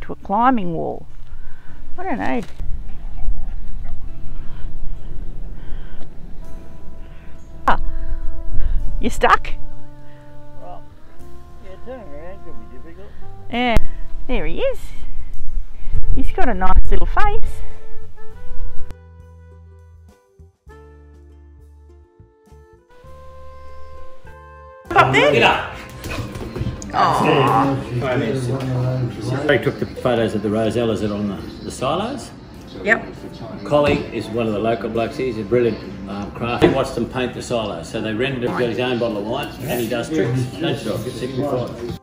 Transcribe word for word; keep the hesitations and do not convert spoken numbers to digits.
into a climbing wall. I don't know. Ah, you stuck? Well, yeah, turning around could be difficult. Yeah, there he is. He's got a nice little face. Up there? Get up. Oh. They took the photos of the rosellas that are on the, the silos. Yep. Collie is one of the local blokes here. He's a brilliant um, crafter. He watched them paint the silos. So they rented him, got his own bottle of wine, and he does tricks. Don't stop, get sick before.